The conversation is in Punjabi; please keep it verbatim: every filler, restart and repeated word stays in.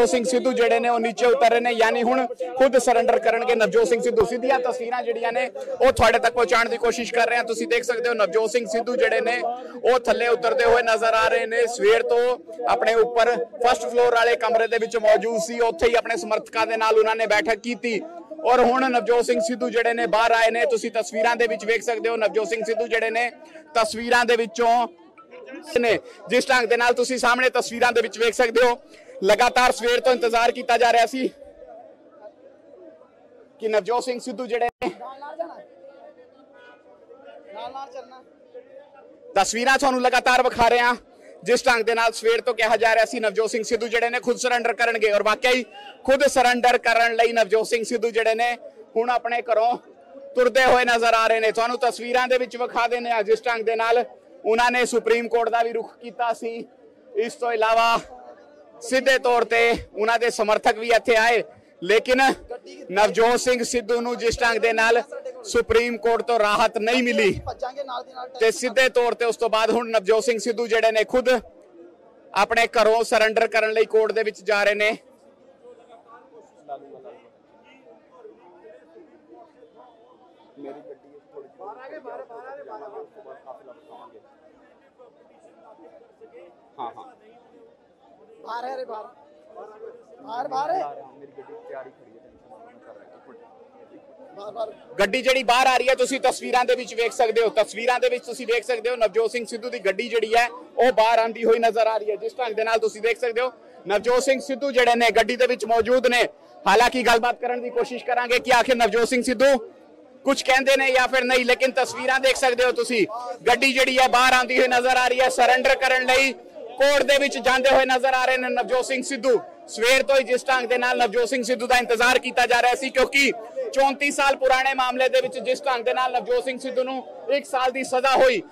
ਨਵਜੋਤ ਸਿੰਘ ਸਿੱਧੂ ਜਿਹੜੇ ਨੇ ਉਹ ਨੀਚੇ ਉਤਰ ਰਹੇ ਨੇ, ਯਾਨੀ ਹੁਣ ਖੁਦ ਸਰੈਂਡਰ ਕਰਨਗੇ ਨਵਜੋਤ ਸਿੰਘ ਸਿੱਧੂ। ਸਿੱਧੀਆਂ ਤਸਵੀਰਾਂ ਜਿਹੜੀਆਂ ਨੇ ਉਹ ਤੁਹਾਡੇ ਤੱਕ ਪਹੁੰਚਾਉਣ ਦੀ ਕੋਸ਼ਿਸ਼ ਕਰ ਰਹੇ ਹਾਂ। ਤੁਸੀਂ ਦੇਖ ਸਕਦੇ ਹੋ ਨਵਜੋਤ ਸਿੰਘ ਸਿੱਧੂ ਜਿਹੜੇ ਨੇ ਉਹ ਥੱਲੇ ਉਤਰਦੇ ਹੋਏ ਨਜ਼ਰ ਆ ਰਹੇ ਨੇ। ਸਵੇਰ ਤੋਂ ਆਪਣੇ ਉੱਪਰ ਫਸਟ ਫਲੋਰ ਵਾਲੇ ਕਮਰੇ ਦੇ ਵਿੱਚ ਮੌਜੂਦ ਸੀ, ਉੱਥੇ ਹੀ ਆਪਣੇ ਸਮਰਥਕਾਂ ਦੇ ਨਾਲ ਉਹਨਾਂ ਨੇ ਬੈਠਕ ਕੀਤੀ ਔਰ ਹੁਣ ਨਵਜੋਤ ਸਿੰਘ ਸਿੱਧੂ ਜਿਹੜੇ ਨੇ ਬਾਹਰ ਆਏ ਨੇ। ਤੁਸੀਂ ਤਸਵੀਰਾਂ ਦੇ ਵਿੱਚ ਵੇਖ ਸਕਦੇ ਹੋ ਨਵਜੋਤ ਸਿੰਘ ਸਿੱਧੂ ਜਿਹੜੇ ਨੇ ਤਸਵੀਰਾਂ ਦੇ ਵਿੱਚੋਂ ਨੇ, ਜਿਸ ਢੰਗ ਦੇ ਨਾਲ ਤੁਸੀਂ ਸਾਹਮਣੇ ਤਸਵੀਰਾਂ ਦੇ ਵਿੱਚ ਵੇਖ ਸਕਦੇ ਹੋ। ਲਗਾਤਾਰ ਸਵੇਰ ਤੋਂ ਇੰਤਜ਼ਾਰ ਕੀਤਾ ਜਾ ਰਿਹਾ ਸੀ ਕਿ ਨਵਜੋਤ ਸਿੰਘ ਸਿੱਧੂ ਜਿਹੜੇ ਨੇ ਤਸਵੀਰਾਂ ਤੁਹਾਨੂੰ ਲਗਾਤਾਰ ਵਿਖਾ ਰਹੇ ਹਾਂ, जिस ढंग के नाल सवेर तो कहा जा रहा सी नवजोत सिंह सिद्धू जिहड़े ने खुद सरैंडर करनगे और वाकई खुद सरैंडर करन लई नवजोत सिंह सिद्धू जिहड़े ने हुण अपने घरों तुरदे हुए नजर आ रहे ने। तुहानूं तस्वीरां दे विच विखा देने आ जिस ढंग दे नाल उन्हां ने सुप्रीम कोर्ट दा भी रुख कीता सी। इस तो इलावा सीधे तौर ते उन्हां दे समर्थक भी इत्थे आए, लेकिन नवजोत सिंह सिद्धू नूं जिस ढंग दे नाल सुप्रीम कोर्ट तो राहत नहीं मिली ते सीधे तौर ते उस तो बाद हुण नवजोत सिंह सिद्धू जिहड़े ने खुद अपने घरों सरैंडर करन लई कोर्ट दे विच जा रहे ने। हाँ हाँ बाहर है रे बाहर बाहर बाहर है मेरी गड्डी तैयारी खड़ी है ਗੱਡੀ ਜਿਹੜੀ ਬਾਹਰ ਆ ਰਹੀ ਹੈ ਤੁਸੀਂ ਤਸਵੀਰਾਂ ਦੇ ਵਿੱਚ ਵੇਖ ਸਕਦੇ ਹੋ। ਤਸਵੀਰਾਂ ਦੇ ਵਿੱਚ ਤੁਸੀਂ ਵੇਖ ਸਕਦੇ ਹੋ ਨਵਜੋਤ ਸਿੰਘ ਸਿੱਧੂ ਦੀ ਗੱਡੀ ਜਿਹੜੀ ਹੈ ਉਹ ਬਾਹਰ ਆਂਦੀ ਹੋਈ ਨਜ਼ਰ ਆ ਰਹੀ ਹੈ। ਜਿਸ ਢੰਗ ਦੇ ਨਾਲ ਤੁਸੀਂ ਦੇਖ ਸਕਦੇ ਹੋ ਨਵਜੋਤ ਸਿੰਘ ਸਿੱਧੂ ਜਿਹੜੇ ਨੇ ਗੱਡੀ ਦੇ ਵਿੱਚ ਮੌਜੂਦ ਨੇ। ਹਾਲਾਂਕਿ ਗੱਲਬਾਤ ਕਰਨ ਦੀ ਕੋਸ਼ਿਸ਼ ਕਰਾਂਗੇ ਕਿ ਆਖਿਰ ਨਵਜੋਤ ਸਿੰਘ ਸਿੱਧੂ ਕੁਝ ਕਹਿੰਦੇ ਨੇ ਜਾਂ ਫਿਰ ਨਹੀਂ, ਲੇਕਿਨ ਤਸਵੀਰਾਂ ਦੇਖ ਸਕਦੇ ਹੋ ਤੁਸੀਂ ਗੱਡੀ ਜਿਹੜੀ ਹੈ ਬਾਹਰ ਆਂਦੀ ਹੋਈ ਨਜ਼ਰ ਆ ਰਹੀ ਹੈ। ਸਰੈਂਡਰ ਕਰਨ ਲਈ ਕੋਰਟ ਦੇ ਵਿੱਚ ਜਾਂਦੇ ਹੋਏ ਨਜ਼ਰ ਆ ਰਹੇ ਨੇ ਨਵਜੋਤ ਸਿੰਘ ਸਿੱਧੂ। ਸਵੇਰ ਤੋਂ ਹੀ ਜਿਸ ਢੰਗ ਦੇ ਨਾਲ ਨਵਜੋਤ ਸਿੰਘ ਸਿੱਧੂ ਦਾ ਇੰਤਜ਼ਾਰ ਕੀਤਾ ਜਾ ਰਿਹਾ ਸੀ, ਕਿਉਂਕਿ चौंतीस साल पुराने मामले दे विच जिस ढंग दे नाल नवजोत सिंह सिद्धू नूं एक साल की सजा हुई